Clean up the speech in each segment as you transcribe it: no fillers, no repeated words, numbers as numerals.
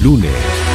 lunes.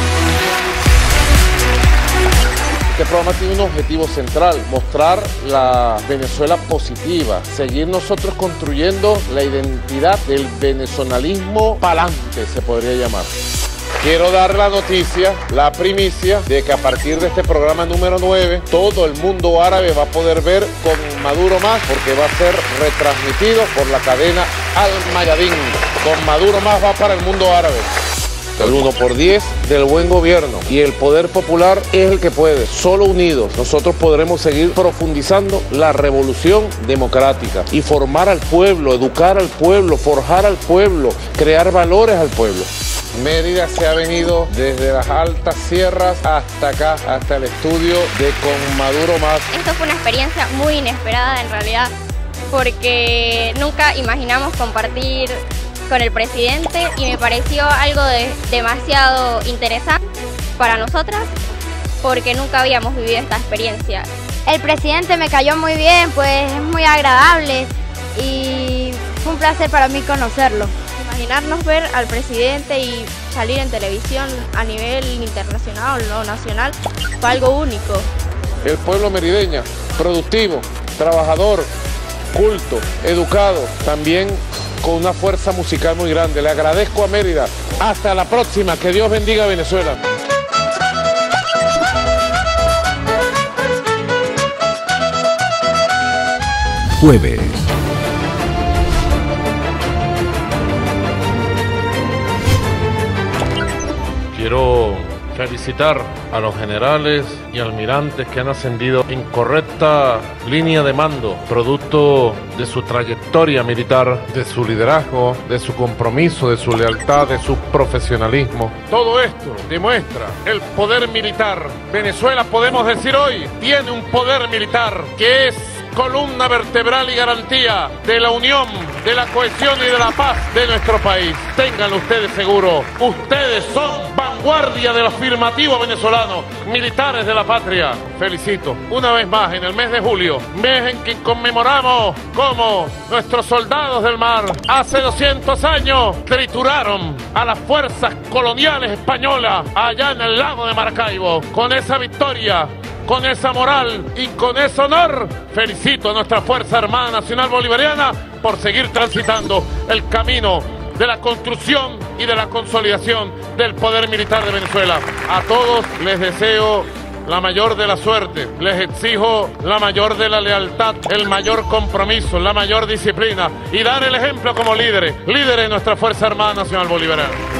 Este programa tiene un objetivo central, mostrar la Venezuela positiva, seguir nosotros construyendo la identidad del venezolanismo pa'lante, se podría llamar. Quiero dar la noticia, la primicia, de que a partir de este programa número 9, todo el mundo árabe va a poder ver Con Maduro Más, porque va a ser retransmitido por la cadena Al Mayadin. Con Maduro Más va para el mundo árabe. El 1×10 del buen gobierno y el poder popular es el que puede. Solo unidos nosotros podremos seguir profundizando la revolución democrática y formar al pueblo, educar al pueblo, forjar al pueblo, crear valores al pueblo. Mérida se ha venido desde las altas sierras hasta acá, hasta el estudio de Con Maduro Más. Esto fue una experiencia muy inesperada en realidad, porque nunca imaginamos compartir con el presidente y me pareció algo demasiado interesante para nosotras, porque nunca habíamos vivido esta experiencia. El presidente me cayó muy bien, pues es muy agradable y fue un placer para mí conocerlo. Imaginarnos ver al presidente y salir en televisión a nivel internacional o nacional fue algo único. El pueblo merideño, productivo, trabajador, culto, educado, también con una fuerza musical muy grande. Le agradezco a Mérida. Hasta la próxima. Que Dios bendiga a Venezuela. Jueves. Quiero felicitar a los generales y almirantes que han ascendido en correcta línea de mando, producto de su trayectoria militar, de su liderazgo, de su compromiso, de su lealtad, de su profesionalismo. Todo esto demuestra el poder militar. Venezuela, podemos decir hoy, tiene un poder militar que es columna vertebral y garantía de la unión, de la cohesión y de la paz de nuestro país. Ténganlo ustedes seguro, ustedes son vanguardia del afirmativo venezolano, militares de la patria. Felicito una vez más en el mes de julio, mes en que conmemoramos cómo nuestros soldados del mar hace 200 años trituraron a las fuerzas coloniales españolas allá en el lago de Maracaibo. Con esa victoria, con esa moral y con ese honor, felicito a nuestra Fuerza Armada Nacional Bolivariana por seguir transitando el camino de la construcción y de la consolidación del poder militar de Venezuela. A todos les deseo la mayor de la suerte, les exijo la mayor de la lealtad, el mayor compromiso, la mayor disciplina y dar el ejemplo como líderes de nuestra Fuerza Armada Nacional Bolivariana.